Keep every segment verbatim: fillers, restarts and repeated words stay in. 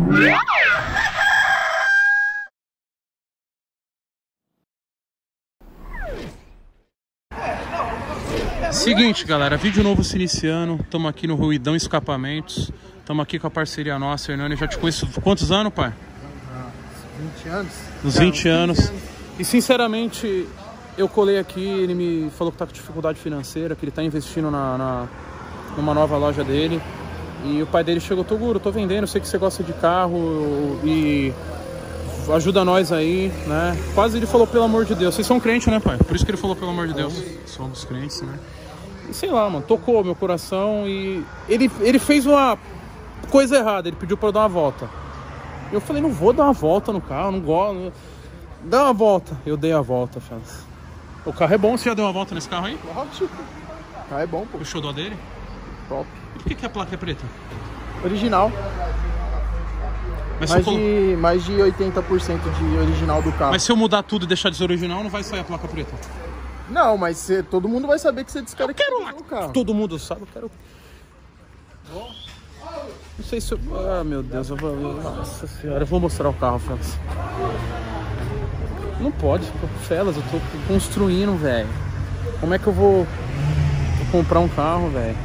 Seguinte, galera, vídeo novo se iniciando. Estamos aqui no Ruidão Escapamentos. Estamos aqui com a parceria nossa, Hernani. Eu já te conheço quantos anos, pai? vinte anos. Uns vinte anos. E sinceramente, eu colei aqui, ele me falou que tá com dificuldade financeira, que ele tá investindo na, na, numa nova loja dele. E o pai dele chegou: Toguro, tô vendendo, eu sei que você gosta de carro e ajuda nós aí, né? Quase ele falou: pelo amor de Deus. Vocês são crentes, né, pai? Por isso que ele falou: pelo amor de Deus. Somos crentes, né? E sei lá, mano, tocou meu coração e ele, ele fez uma coisa errada, ele pediu pra eu dar uma volta. Eu falei: não vou dar uma volta no carro, não gosto. Dá uma volta. Eu dei a volta, Félix. O carro é bom. Você já deu uma volta nesse carro aí? Lógico. O carro é bom, pô. O xodó dele? Top. E por que, que a placa é preta? Original. Mas mais, se eu... de, mais de oitenta por cento de original do carro. Mas se eu mudar tudo e deixar de ser original, não vai sair a placa preta? Não, mas cê, todo mundo vai saber que você descaracterizou Eu quero o carro. Todo mundo sabe, eu quero... Não sei se eu... Ah, meu Deus, eu vou... Nossa senhora, eu vou mostrar o carro, Félix. Não pode, Félix, eu tô construindo, velho. Como é que eu vou... vou comprar um carro, velho?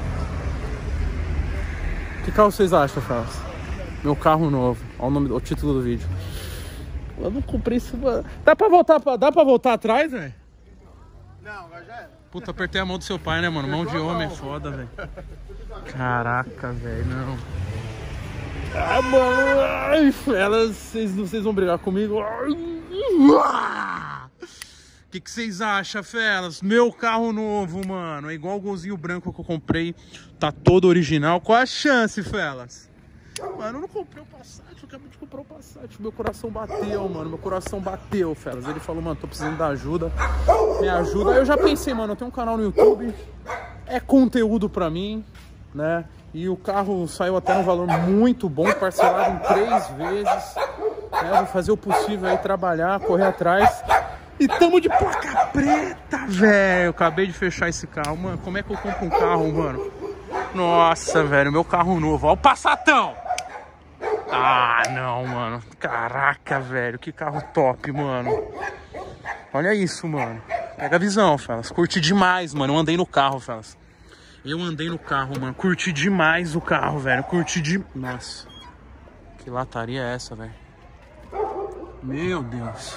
Que carro vocês acham, Félix? Meu carro novo. Olha o nome, o título do vídeo. Eu não comprei isso. Dá pra voltar, pra... Dá pra voltar atrás, velho? Não, agora já era. Puta, apertei a mão do seu pai, né, mano? Mão de homem é foda, velho. Caraca, velho, não. Ah, mano. Ai, elas, vocês, vocês vão brigar comigo? O que, que vocês acham, Felas? Meu carro novo, mano. É igual o golzinho branco que eu comprei. Tá todo original. Qual a chance, Felas? Mano, eu não comprei o Passat. Eu acabei de comprar o Passat. Meu coração bateu, mano. Meu coração bateu, Felas. Ele falou: mano, tô precisando da ajuda. Me ajuda. Aí eu já pensei: mano, eu tenho um canal no YouTube. É conteúdo pra mim, né? E o carro saiu até num valor muito bom, parcelado em três vezes. Né? Vou fazer o possível aí, trabalhar, correr atrás. E tamo de placa preta, velho. Eu acabei de fechar esse carro, mano. Como é que eu compro um carro, mano? Nossa, velho, meu carro novo. Ó o Passatão. Ah, não, mano. Caraca, velho, que carro top, mano. Olha isso, mano. Pega a visão, Felas. Curti demais, mano. Eu andei no carro, Felas. Eu andei no carro, mano. Curti demais o carro, velho. Curti de... Nossa. Que lataria é essa, velho? Meu Deus.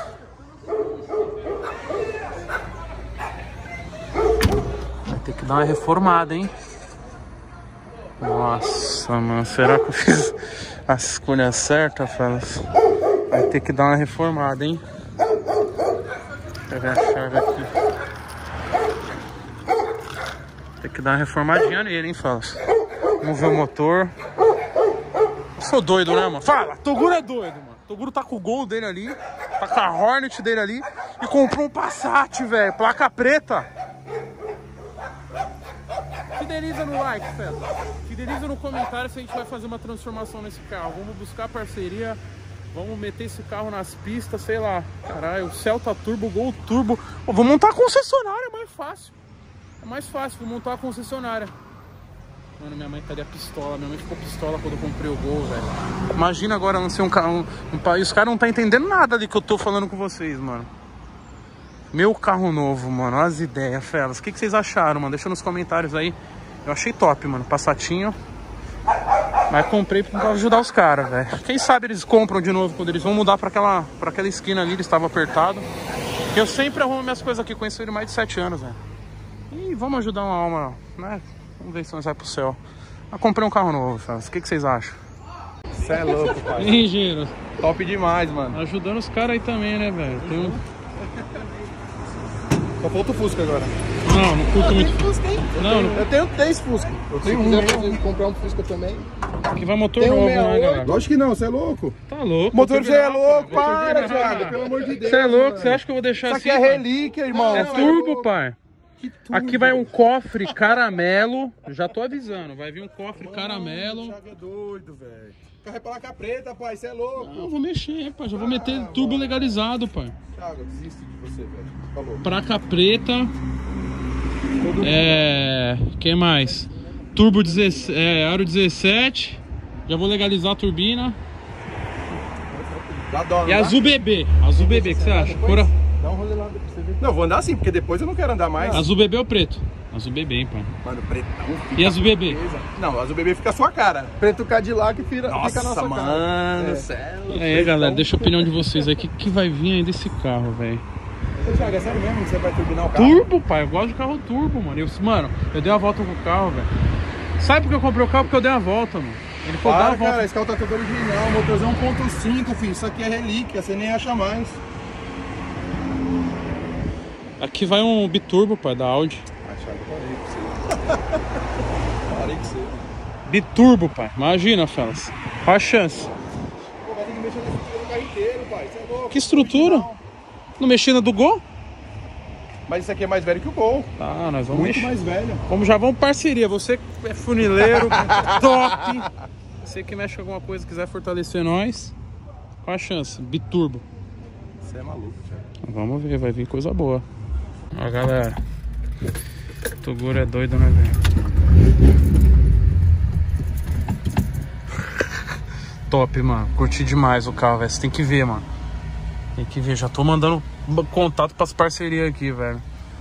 Vai ter que dar uma reformada, hein? Nossa, mano. Será que eu fiz a escolha certa, Felas? Vai ter que dar uma reformada, hein? Vou pegar a chave aqui. Tem que dar uma reformadinha nele, hein, Felas? Vamos ver o motor. Eu sou doido, né, mano? Fala! Toguro é doido, mano. Toguro tá com o Gol dele ali, tá com a Hornet dele ali e comprou um Passat, velho. Placa preta. Fideliza no like, Felas. Fideliza no comentário se a gente vai fazer uma transformação nesse carro. Vamos buscar parceria. Vamos meter esse carro nas pistas, sei lá. Caralho, o Celta Turbo, Gol Turbo. Pô, vou montar a concessionária, é mais fácil. É mais fácil, vou montar a concessionária. Mano, minha mãe estaria pistola. Minha mãe ficou pistola quando eu comprei o Gol, velho. Imagina agora não ser um carro. Um, um, e os caras não tá entendendo nada ali que eu tô falando com vocês, mano. Meu carro novo, mano. Olha as ideias, Felas. O que, que vocês acharam, mano? Deixa nos comentários aí. Eu achei top, mano. Passatinho. Mas comprei pra ajudar os caras, velho. Quem sabe eles compram de novo quando eles vão mudar pra aquela, pra aquela esquina ali. Eles estavam apertados. Eu sempre arrumo minhas coisas aqui. Conheço ele mais de sete anos, velho. E vamos ajudar uma alma, né? Vamos ver se nós vai pro céu. Eu comprei um carro novo, Felas. O que, que vocês acham? Você é louco, pai. Ih, Giro. Top demais, mano. Ajudando os caras aí também, né, velho? Tem um... Só falta o Fusca agora. Não, não curto muito. Fusca, hein? Não, não. Eu tenho três Fusca. Eu tenho um. Se quiser comprar um Fusca também. Aqui vai motor Tem um novo, sessenta e né, oito. galera? Lógico que não, você é louco. Tá louco. Motor você é louco, pô. Motor para, virado. Thiago, pelo amor de Deus. Você é louco? mano. Você acha que eu vou deixar Isso assim? aqui é mano? relíquia, irmão. É Você turbo, louco. pai. Que turbo. Aqui vai um cofre caramelo. Já tô avisando. Vai vir um cofre caramelo. O Thiago é doido, velho. Carro é placa preta, pai, você é louco. Não, eu vou mexer, pai. Já vou meter ah, turbo mano. legalizado, pai. Thiago, eu desisto de você, velho. Falou. Placa preta. É... que mais? Turbo dezessete, é, aro dezessete. Já vou legalizar a turbina. Dá dó, não E dá? azul bebê. Azul bebê, o que você acha? Cora... Dá um rolê lá pra você ver. Não, eu vou andar assim, porque depois eu não quero andar mais. Azul bebê ou preto? Azul bebê, hein, pai? Mano, preto não fica. E azul bebê? Não, azul bebê fica a sua cara. Preto Cadillac fica, Nossa, fica a nossa mano, cara. É. céu. E aí, galera, deixa a opinião de vocês aí. O que, que vai vir aí desse carro, velho? Ô, Thiago, é sério mesmo que você vai turbinar o carro? Turbo, pai. Eu gosto de carro turbo, mano. Eu, mano, eu dei uma volta com o carro, velho. Sabe por que eu comprei o carro? Porque eu dei uma volta, mano. Ele foi dar Para, uma volta. cara, esse carro tá todo original. Motorzão um ponto cinco, filho. Isso aqui é relíquia, você nem acha mais. Aqui vai um biturbo, pai, da Audi. Ah, Thiago, parei com você. Parei com você. Biturbo, pai. Imagina, Felas. Qual a chance? Pô, vai ter que mexer na estrutura do carro inteiro, pai. Você é louco. Que estrutura? Não mexendo do Gol? Mas isso aqui é mais velho que o Gol. Tá, nós vamos Muito mexer. mais velho. Vamos, já vamos parceria. Você que é funileiro, top. Você que mexe com alguma coisa, quiser fortalecer nós. Qual a chance? Biturbo. Você é maluco, Thiago. Vamos ver, vai vir coisa boa. Ó, galera. O Toguro é doido, né, velho? Top, mano. Curti demais o carro, velho. Você tem que ver, mano. Tem que ver. Já tô mandando contato pras parcerias aqui, velho.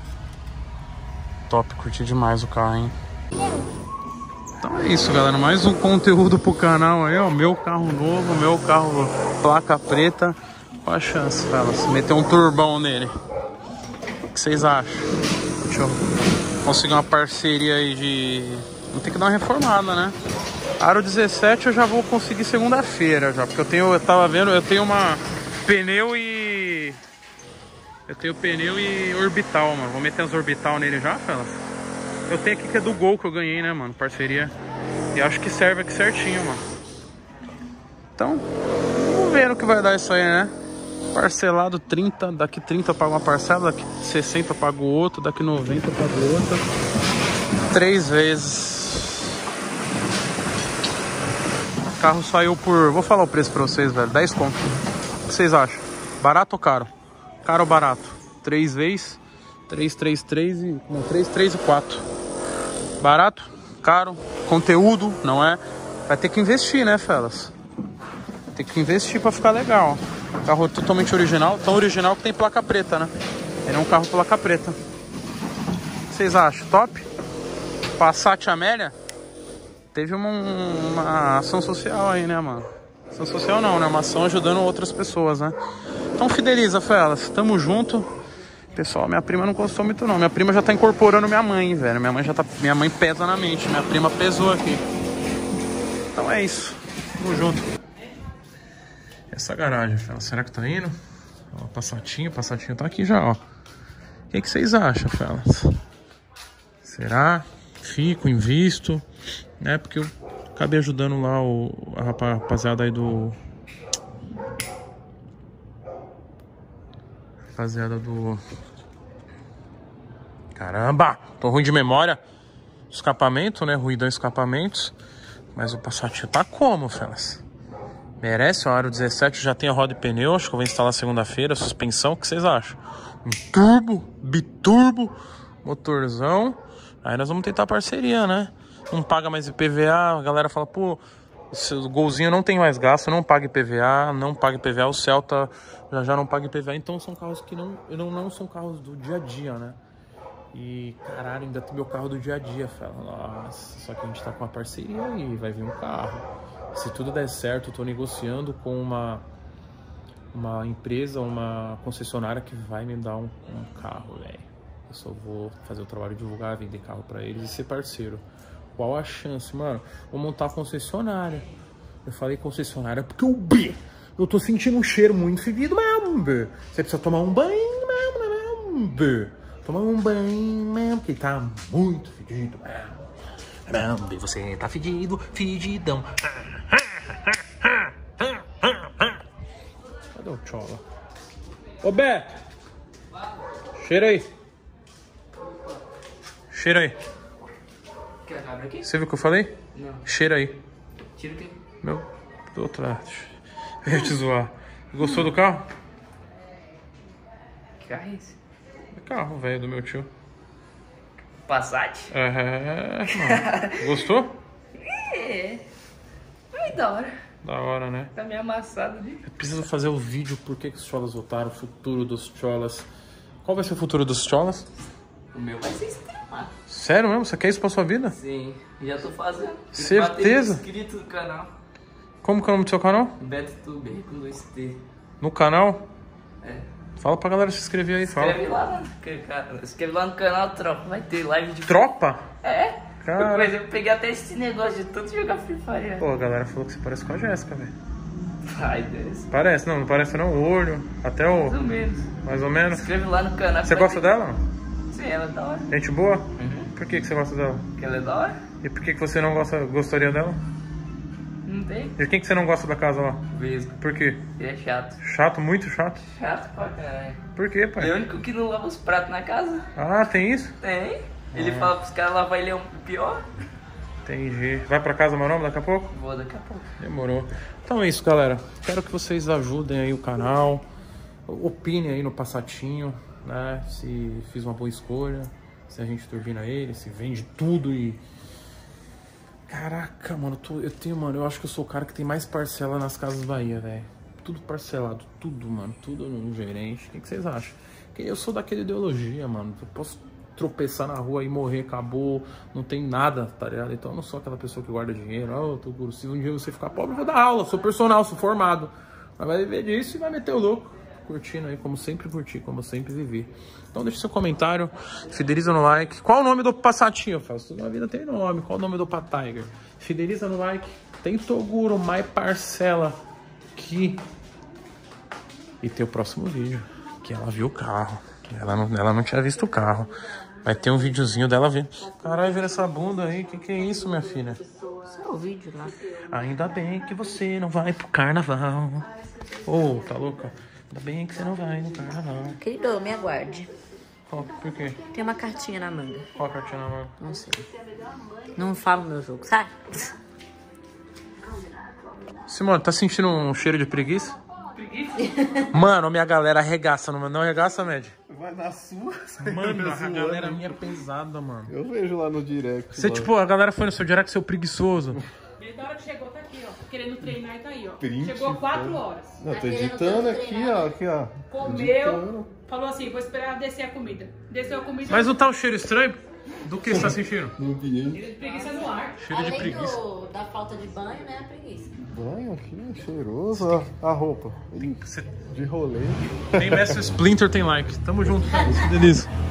Top, curti demais o carro, hein? Então é isso, galera. Mais um conteúdo pro canal aí, ó. Meu carro novo, meu carro placa preta. Qual a chance, fellas? Meter um turbão nele. O que vocês acham? Deixa eu conseguir uma parceria aí de... Vou ter que dar uma reformada, né? Aro dezessete eu já vou conseguir segunda-feira já. Porque eu tenho, eu tava vendo, eu tenho uma pneu e... Eu tenho pneu e orbital, mano. Vou meter uns orbital nele já, fellas. Eu tenho aqui que é do Gol que eu ganhei, né, mano? Parceria. E acho que serve aqui certinho, mano. Então, vamos ver no que vai dar isso aí, né? Parcelado trinta, daqui trinta eu pago uma parcela, daqui sessenta eu pago outra, daqui noventa eu pago outra. Três vezes. O carro saiu por... Vou falar o preço pra vocês, velho. dez conto. O que vocês acham? Barato ou caro? Caro ou barato? Três vezes. três, três, três e... Não, três, três e quatro. Barato? Caro? Conteúdo? Não é? Vai ter que investir, né, fellas? Tem que investir pra ficar legal. Carro totalmente original. Tão original que tem placa preta, né? Ele é um carro placa preta. O que vocês acham? Top? Passat Amélia? Teve uma, uma ação social aí, né, mano? Ação social não, né? Uma ação ajudando outras pessoas, né? Então fideliza, fellas. Tamo junto. Pessoal, minha prima não gostou muito não. Minha prima já tá incorporando minha mãe, velho. Minha mãe já tá... Minha mãe pesa na mente. Minha prima pesou aqui. Então é isso. Tamo junto. Essa garagem, fellas. Será que tá indo? Ó, Passatinho. Passatinho tá aqui já, ó. O que que vocês acham, fellas? Será? Fico, invisto? É porque eu acabei ajudando lá o, a rapaziada aí do... Rapaziada do... Caramba! Tô ruim de memória. Escapamento, né? Ruidão escapamentos. Mas o Passatinho tá como, fellas? Merece, o aro dezessete já tem a roda e pneu. Acho que eu vou instalar segunda-feira. Suspensão, o que vocês acham? Um turbo, biturbo, motorzão. Aí nós vamos tentar parceria, né? Não paga mais I P V A. A galera fala, pô, o Golzinho não tem mais gasto, não paga I P V A, não paga I P V A. O Celta já já não paga I P V A. Então são carros que não, não, não são carros do dia a dia, né? E caralho, ainda tem meu carro do dia a dia, fala. Nossa, só que a gente tá com uma parceria aí, vai vir um carro. Se tudo der certo, eu tô negociando com uma, uma empresa, uma concessionária que vai me dar um, um carro, velho. Eu só vou fazer o trabalho de divulgar, vender carro pra eles e ser parceiro. Qual a chance, mano? Vou montar a concessionária. Eu falei concessionária porque eu, eu tô sentindo um cheiro muito fedido, mesmo. Você precisa tomar um banho, mesmo. Tomar um banho, mesmo, porque tá muito fedido, mesmo. Você tá fedido, fedidão. Cadê o Chola? Ô, Beto! Cheira aí. Cheira aí. Quer a cabra aqui? Você viu o que eu falei? Não. Cheira aí. Tira o quê? Meu, do outro lado. Eu ia te zoar. Gostou do carro? Que carro é esse? É carro, velho, do meu tio. Passat? É, mano. Gostou? É. Ai, da hora. Da hora, né? Tá meio amassado ali. Eu preciso fazer o vídeo por que que os cholas voltaram, o futuro dos cholas. Qual vai ser o futuro dos cholas? O meu vai ser extremado. Sério mesmo? Você quer isso pra sua vida? Sim, já tô fazendo. Tem que Certeza? bater inscrito no canal. Como que é o nome do seu canal? BetoTuber com dois T. No canal? É. Fala pra galera se inscrever aí, fala. Escreve lá, no, cara, escreve lá no canal, tropa. Vai ter live de... Tropa? É? Cara. Depois eu peguei até esse negócio de tanto jogar Free Fire. Pô, a galera falou que você parece com a Jéssica, velho. Ai, Deus. Parece, não, não parece não, o olho, até o... Mais ou menos. Mais ou menos. Inscreve lá no canal. Você vai gosta ter- dela? Sim, ela é da hora. Gente boa? Uhum. Por que que você gosta dela? Porque ela é da hora? E por que que você não gosta, gostaria dela? Não tem? E quem que você não gosta da casa lá? Vesgo. Por quê? Ele é chato. Chato, muito chato? Chato pra caralho. Por quê, Ele é pai? o único que não lava os pratos na casa. Ah, tem isso? Tem. Ele fala pros caras lavar, ele é um pior. Entendi. Vai pra casa, meu nome, daqui a pouco? Vou daqui a pouco. Demorou. Então é isso, galera. Quero que vocês ajudem aí o canal. Opinem aí no Passatinho, né? Se fiz uma boa escolha. Se a gente turbina ele, se vende tudo e... Caraca, mano, eu, tô- eu tenho, mano, eu acho que eu sou o cara que tem mais parcela nas Casas Bahia, velho. Tudo parcelado, tudo, mano, tudo no gerente. O que, que vocês acham? Porque eu sou daquela ideologia, mano. Eu posso tropeçar na rua e morrer, acabou, não tem nada, tá ligado? Então eu não sou aquela pessoa que guarda dinheiro. Ah, tô guru, se um dia você ficar pobre, eu vou dar aula, sou personal, sou formado. Mas vai viver disso e vai meter o louco. Curtindo aí, como sempre curti, como sempre vivi. Então deixa seu comentário, fideliza no like. Qual o nome do Passatinho? Eu faço tudo na vida, tem nome. Qual o nome do Patiger? Fideliza no like. Tem Toguro, mais parcela aqui. E tem o próximo vídeo, que ela viu o carro. Ela não, ela não tinha visto o carro. Vai ter um videozinho dela vendo. Caralho, vira essa bunda aí. Que que é isso, minha filha? Só o vídeo lá. Ainda bem que você não vai pro carnaval. Ô, oh, tá louca? Ainda bem que você não vai no carnaval. Querido, me aguarde. Qual, por quê? Tem uma cartinha na manga. Qual a cartinha na mão? Não sei. Não falo meu jogo, sabe? Simone, tá sentindo um cheiro de preguiça? Preguiça? Mano, minha galera arregaça, não, não arregaça, Med? Vai na sua. Mano, a galera minha é pesada, mano. Eu vejo lá no direct. Você, lá. tipo, a galera foi no seu direct, seu preguiçoso. Desde a hora que chegou, tá aqui, ó. Querendo treinar e tá aí, ó. Print, Chegou quatro cara. horas. Não, tô editando aqui, ó. Aqui, ó. Comeu, Editando. falou assim, vou esperar descer a comida. Desceu a comida. Mas não tá um cheiro estranho? Do que você tá sentindo? No ambiente. Preguiça no ar. Cheiro de Além preguiça. do, da falta de banho, né? A preguiça. Banho aqui, cheiroso. Ó, a roupa. Você De rolê. tem Mestre Splinter, tem like. Tamo junto, cara. Delícia.